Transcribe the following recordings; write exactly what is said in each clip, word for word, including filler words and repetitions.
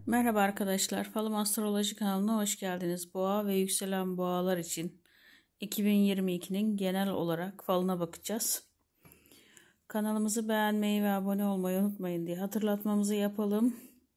Merhaba arkadaşlar, Falım Astroloji kanalına hoş geldiniz. Boğa ve yükselen boğalar için iki bin yirmi ikinin genel olarak falına bakacağız. Kanalımızı beğenmeyi ve abone olmayı unutmayın diye hatırlatmamızı yapalım.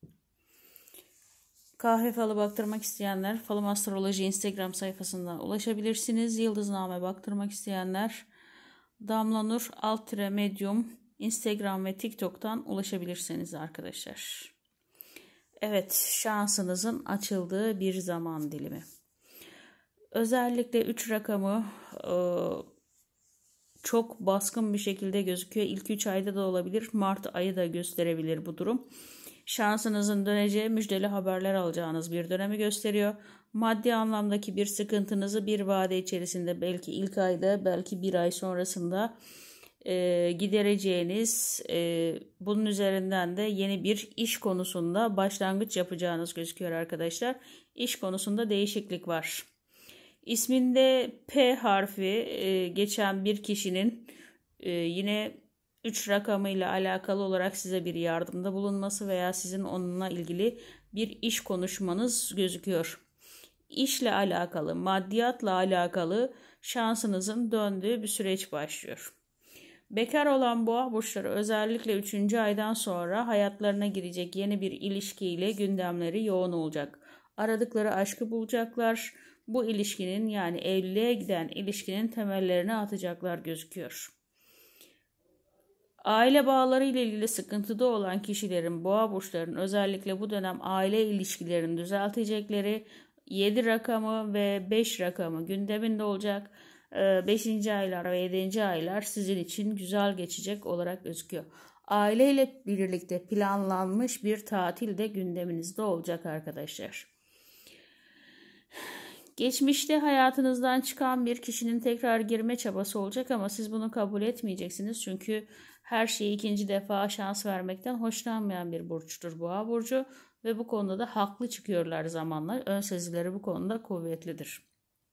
Kahve falı baktırmak isteyenler Falım Astroloji Instagram sayfasından ulaşabilirsiniz. Yıldızname baktırmak isteyenler Damla Nur alt tire Medium Instagram ve TikTok'tan ulaşabilirsiniz arkadaşlar. Evet, şansınızın açıldığı bir zaman dilimi. Özellikle üç rakamı e, çok baskın bir şekilde gözüküyor. İlk üç ayda da olabilir. Mart ayı da gösterebilir bu durum. Şansınızın döneceği, müjdeli haberler alacağınız bir dönemi gösteriyor. Maddi anlamdaki bir sıkıntınızı bir vade içerisinde, belki ilk ayda, belki bir ay sonrasında E, gidereceğiniz, e, bunun üzerinden de yeni bir iş konusunda başlangıç yapacağınız gözüküyor arkadaşlar. İş konusunda değişiklik var. İsminde P harfi e, geçen bir kişinin e, yine üç rakamıyla alakalı olarak size bir yardımda bulunması veya sizin onunla ilgili bir iş konuşmanız gözüküyor. İşle alakalı, maddiyatla alakalı şansınızın döndüğü bir süreç başlıyor. Bekar olan boğa burçları özellikle üçüncü aydan sonra hayatlarına girecek yeni bir ilişkiyle gündemleri yoğun olacak. Aradıkları aşkı bulacaklar. Bu ilişkinin, yani evliliğe giden ilişkinin temellerini atacaklar gözüküyor. Aile bağları ile ilgili sıkıntıda olan kişilerin, boğa burçlarının özellikle bu dönem aile ilişkilerini düzeltecekleri yedi rakamı ve beş rakamı gündeminde olacak. beşinci aylar ve yedinci aylar sizin için güzel geçecek olarak gözüküyor. Aileyle birlikte planlanmış bir tatil de gündeminizde olacak arkadaşlar. Geçmişte hayatınızdan çıkan bir kişinin tekrar girme çabası olacak ama siz bunu kabul etmeyeceksiniz. Çünkü her şeyi ikinci defa şans vermekten hoşlanmayan bir burçtur Boğa burcu ve bu konuda da haklı çıkıyorlar zamanla. Ön sezileri bu konuda kuvvetlidir.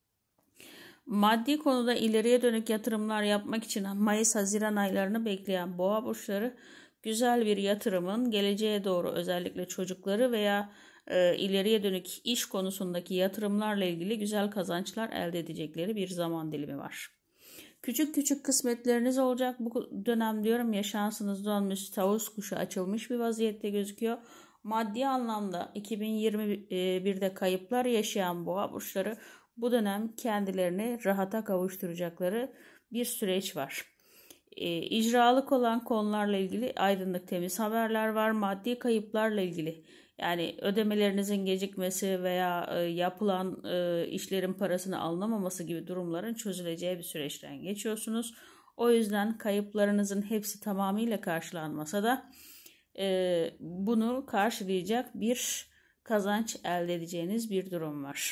Maddi konuda ileriye dönük yatırımlar yapmak için Mayıs-Haziran aylarını bekleyen boğa burçları güzel bir yatırımın geleceğe doğru, özellikle çocukları veya e, ileriye dönük iş konusundaki yatırımlarla ilgili güzel kazançlar elde edecekleri bir zaman dilimi var. Küçük küçük kısmetleriniz olacak bu dönem, diyorum ya, şansınız dönmüş, tavus kuşu açılmış bir vaziyette gözüküyor. Maddi anlamda iki bin yirmi birde kayıplar yaşayan boğa burçları bu dönem kendilerini rahata kavuşturacakları bir süreç var. E, icralık olan konularla ilgili aydınlık, temiz haberler var. Maddi kayıplarla ilgili, yani ödemelerinizin gecikmesi veya e, yapılan e, işlerin parasını alınamaması gibi durumların çözüleceği bir süreçten geçiyorsunuz. O yüzden kayıplarınızın hepsi tamamıyla karşılanmasa da e, bunu karşılayacak bir kazanç elde edeceğiniz bir durum var.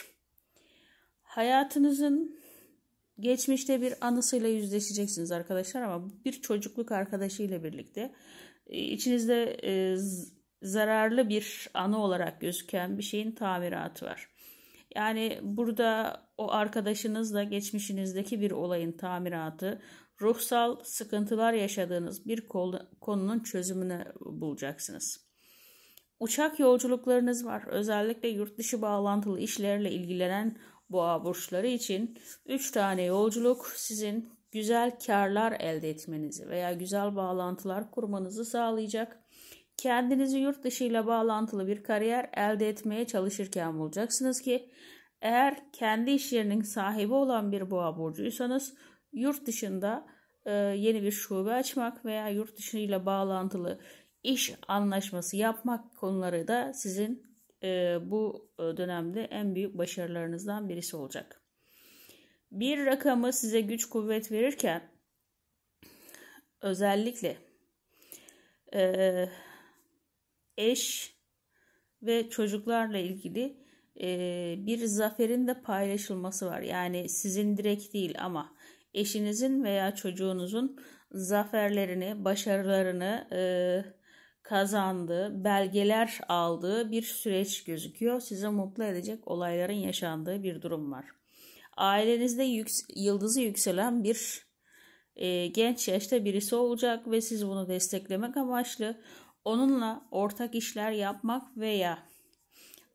Hayatınızın geçmişte bir anısıyla yüzleşeceksiniz arkadaşlar, ama bir çocukluk arkadaşıyla birlikte içinizde e, zararlı bir anı olarak gözüken bir şeyin tamiratı var. Yani burada o arkadaşınızla geçmişinizdeki bir olayın tamiratı, ruhsal sıkıntılar yaşadığınız bir konunun çözümünü bulacaksınız. Uçak yolculuklarınız var. Özellikle yurt dışı bağlantılı işlerle ilgilenen boğa burçları için üç tane yolculuk sizin güzel karlar elde etmenizi veya güzel bağlantılar kurmanızı sağlayacak. Kendinizi yurt dışı ile bağlantılı bir kariyer elde etmeye çalışırken bulacaksınız ki, eğer kendi iş yerinin sahibi olan bir boğa burcuysanız yurt dışında e, yeni bir şube açmak veya yurt dışı ile bağlantılı iş anlaşması yapmak konuları da sizin e, bu dönemde en büyük başarılarınızdan birisi olacak. Bir rakamı size güç kuvvet verirken özellikle e, eş ve çocuklarla ilgili e, bir zaferin de paylaşılması var. Yani sizin direkt değil ama eşinizin veya çocuğunuzun zaferlerini, başarılarını e, kazandığı, belgeler aldığı bir süreç gözüküyor. Size mutlu edecek olayların yaşandığı bir durum var. Ailenizde yüks- yıldızı yükselen bir e, genç yaşta birisi olacak ve siz bunu desteklemek amaçlı onunla ortak işler yapmak veya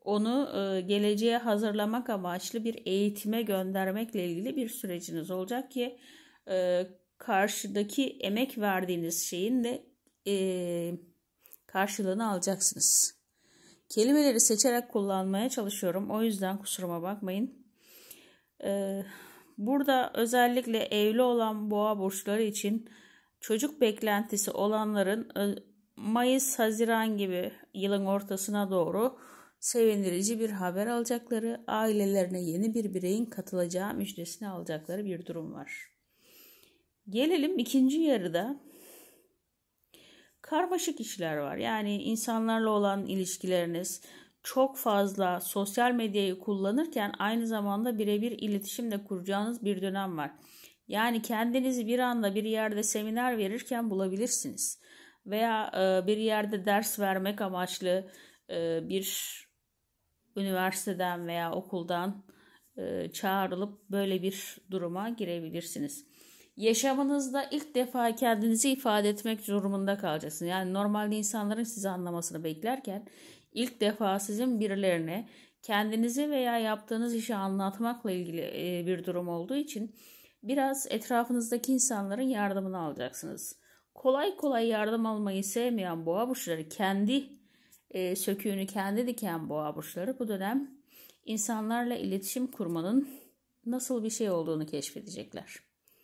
onu e, geleceğe hazırlamak amaçlı bir eğitime göndermekle ilgili bir süreciniz olacak ki e, karşıdaki emek verdiğiniz şeyin de e, karşılığını alacaksınız. Kelimeleri seçerek kullanmaya çalışıyorum. O yüzden kusuruma bakmayın. E, burada özellikle evli olan boğa burçları için çocuk beklentisi olanların Mayıs-Haziran gibi yılın ortasına doğru sevindirici bir haber alacakları, ailelerine yeni bir bireyin katılacağı müjdesini alacakları bir durum var. Gelelim ikinci yarıda. Karmaşık işler var. Yani insanlarla olan ilişkileriniz, çok fazla sosyal medyayı kullanırken aynı zamanda birebir iletişim de kuracağınız bir dönem var. Yani kendinizi bir anda bir yerde seminer verirken bulabilirsiniz. Veya e, bir yerde ders vermek amaçlı e, bir üniversiteden veya okuldan e, çağrılıp böyle bir duruma girebilirsiniz. Yaşamınızda ilk defa kendinizi ifade etmek durumunda kalacaksınız. Yani normalde insanların sizi anlamasını beklerken ilk defa sizin birilerine kendinizi veya yaptığınız işi anlatmakla ilgili e, bir durum olduğu için biraz etrafınızdaki insanların yardımını alacaksınız. Kolay kolay yardım almayı sevmeyen boğa burçları, kendi e, söküğünü kendi diken boğa burçları bu dönem insanlarla iletişim kurmanın nasıl bir şey olduğunu keşfedecekler.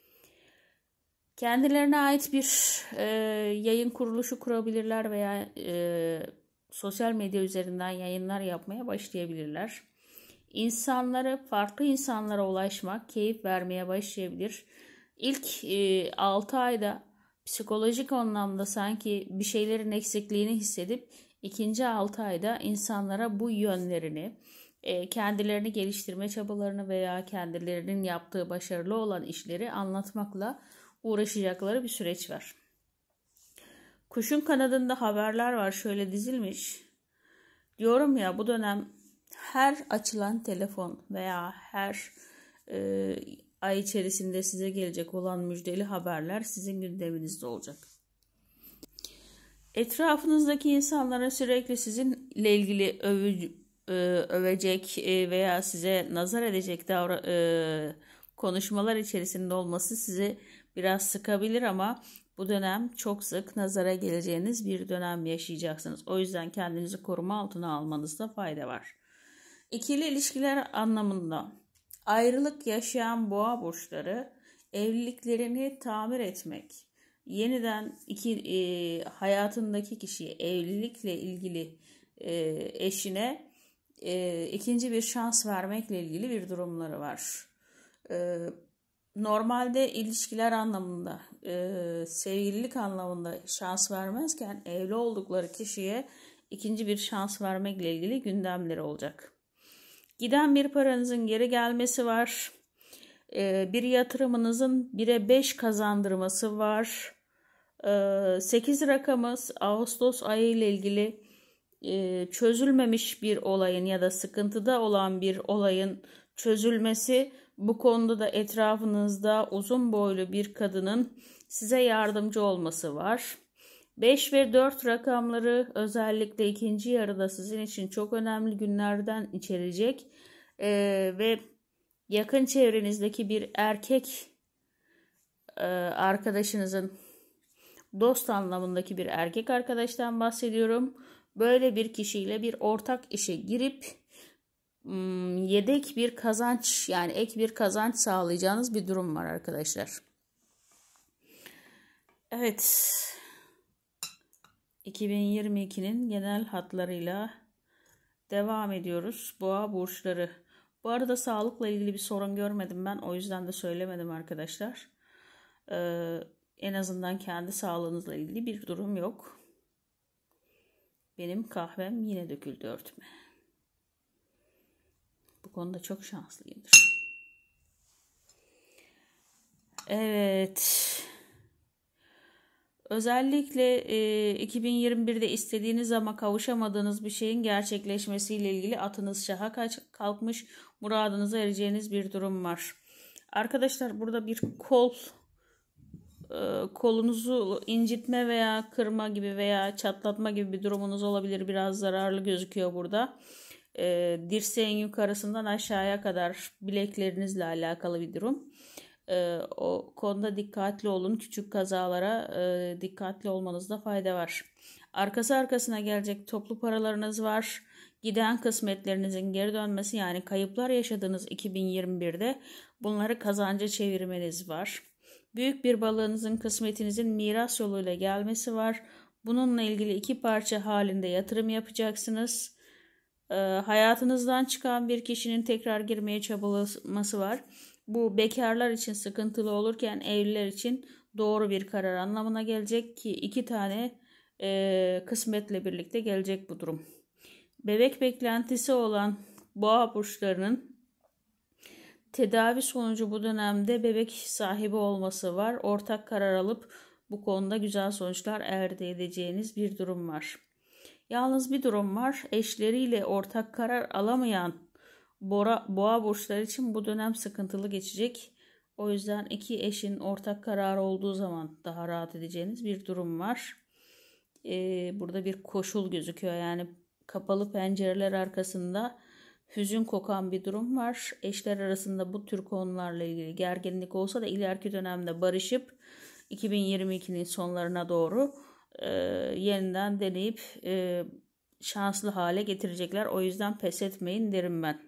Kendilerine ait bir e, yayın kuruluşu kurabilirler veya e, sosyal medya üzerinden yayınlar yapmaya başlayabilirler. İnsanları, farklı insanlara ulaşmak keyif vermeye başlayabilir. İlk e, altı ayda psikolojik anlamda sanki bir şeylerin eksikliğini hissedip ikinci altı ayda insanlara bu yönlerini, e, kendilerini geliştirme çabalarını veya kendilerinin yaptığı başarılı olan işleri anlatmakla uğraşacakları bir süreç var. Kuşun kanadında haberler var, şöyle dizilmiş. Diyorum ya, bu dönem her açılan telefon veya her e, ay içerisinde size gelecek olan müjdeli haberler sizin gündeminizde olacak. Etrafınızdaki insanlara sürekli sizinle ilgili övü, e, övecek e, veya size nazar edecek davra, e, konuşmalar içerisinde olması sizi biraz sıkabilir ama bu dönem çok sık nazara geleceğiniz bir dönem yaşayacaksınız. O yüzden kendinizi koruma altına almanızda fayda var. İkili ilişkiler anlamında ayrılık yaşayan boğa burçları evliliklerini tamir etmek, yeniden iki e, hayatındaki kişiye, evlilikle ilgili e, eşine e, ikinci bir şans vermekle ilgili bir durumları var. E, normalde ilişkiler anlamında, e, sevgililik anlamında şans vermezken evli oldukları kişiye ikinci bir şans vermekle ilgili gündemleri olacak. Giden bir paranızın geri gelmesi var. E, bir yatırımınızın bire beş kazandırması var. E, sekiz rakamız Ağustos ayı ile ilgili e, çözülmemiş bir olayın ya da sıkıntıda olan bir olayın çözülmesi. Bu konuda da etrafınızda uzun boylu bir kadının size yardımcı olması var. beş ve dört rakamları özellikle ikinci yarıda sizin için çok önemli günlerden içerecek ee, ve yakın çevrenizdeki bir erkek e, arkadaşınızın, dost anlamındaki bir erkek arkadaştan bahsediyorum. Böyle bir kişiyle bir ortak işe girip yedek bir kazanç, yani ek bir kazanç sağlayacağınız bir durum var arkadaşlar. Evet, iki bin yirmi ikinin genel hatlarıyla devam ediyoruz. Boğa burçları. Bu arada sağlıkla ilgili bir sorun görmedim ben, o yüzden de söylemedim arkadaşlar. Ee, en azından kendi sağlığınızla ilgili bir durum yok. Benim kahvem yine döküldü örtüme. Bu konuda çok şanslıyımdır. Evet. Özellikle e, iki bin yirmi birde istediğiniz ama kavuşamadığınız bir şeyin gerçekleşmesiyle ilgili atınız şaha kalkmış, muradınıza ereceğiniz bir durum var. Arkadaşlar, burada bir kol e, kolunuzu incitme veya kırma gibi veya çatlatma gibi bir durumunuz olabilir. Biraz zararlı gözüküyor burada. e, dirseğin yukarısından aşağıya kadar bileklerinizle alakalı bir durum. E, o konuda dikkatli olun. Küçük kazalara e, dikkatli olmanızda fayda var. Arkası arkasına gelecek toplu paralarınız var. Giden kısmetlerinizin geri dönmesi, yani kayıplar yaşadığınız iki bin yirmi birde bunları kazanca çevirmeniz var. Büyük bir balığınızın kısmetinizin miras yoluyla gelmesi var. Bununla ilgili iki parça halinde yatırım yapacaksınız. E, hayatınızdan çıkan bir kişinin tekrar girmeye çabalaması var. Bu bekarlar için sıkıntılı olurken evliler için doğru bir karar anlamına gelecek ki iki tane e, kısmetle birlikte gelecek bu durum. Bebek beklentisi olan boğa burçlarının tedavi sonucu bu dönemde bebek sahibi olması var. Ortak karar alıp bu konuda güzel sonuçlar elde edeceğiniz bir durum var. Yalnız bir durum var. Eşleriyle ortak karar alamayan boğa, boğa burçları için bu dönem sıkıntılı geçecek. O yüzden iki eşin ortak kararı olduğu zaman daha rahat edeceğiniz bir durum var. Ee, burada bir koşul gözüküyor. Yani kapalı pencereler arkasında hüzün kokan bir durum var. Eşler arasında bu tür konularla ilgili gerginlik olsa da ileriki dönemde barışıp iki bin yirmi ikinin sonlarına doğru e, yeniden deneyip e, şanslı hale getirecekler. O yüzden pes etmeyin derim ben.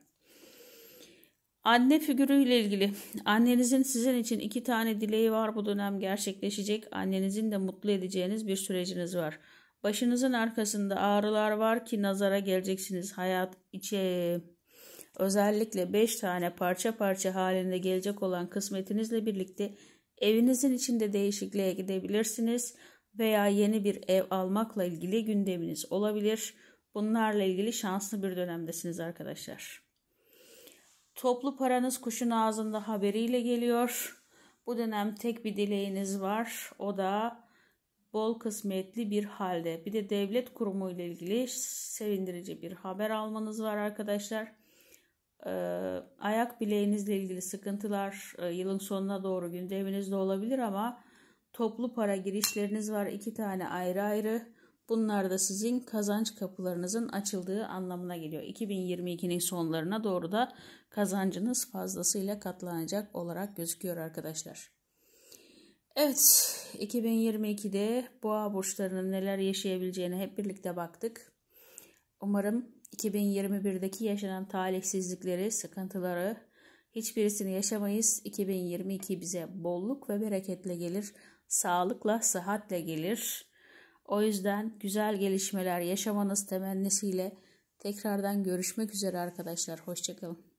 Anne figürüyle ilgili annenizin sizin için iki tane dileği var, bu dönem gerçekleşecek. Annenizin de mutlu edeceğiniz bir süreciniz var. Başınızın arkasında ağrılar var ki nazara geleceksiniz. Hayat içe özellikle beş tane parça parça halinde gelecek olan kısmetinizle birlikte evinizin içinde değişikliğe gidebilirsiniz veya yeni bir ev almakla ilgili gündeminiz olabilir. Bunlarla ilgili şanslı bir dönemdesiniz arkadaşlar. Toplu paranız kuşun ağzında haberiyle geliyor. Bu dönem tek bir dileğiniz var. O da bol kısmetli bir halde. Bir de devlet kurumu ile ilgili sevindirici bir haber almanız var arkadaşlar. Ee, ayak bileğinizle ilgili sıkıntılar e, yılın sonuna doğru gündeminizde olabilir ama toplu para girişleriniz var. İki tane ayrı ayrı. Bunlar da sizin kazanç kapılarınızın açıldığı anlamına geliyor. iki bin yirmi ikinin sonlarına doğru da kazancınız fazlasıyla katlanacak olarak gözüküyor arkadaşlar. Evet, iki bin yirmi ikide boğa burçlarının neler yaşayabileceğine hep birlikte baktık. Umarım iki bin yirmi birdeki yaşanan talihsizlikleri, sıkıntıları hiçbirisini yaşamayız. iki bin yirmi iki bize bolluk ve bereketle gelir, sağlıkla, sıhhatle gelir. O yüzden güzel gelişmeler yaşamanız temennisiyle tekrardan görüşmek üzere arkadaşlar. Hoşça kalın.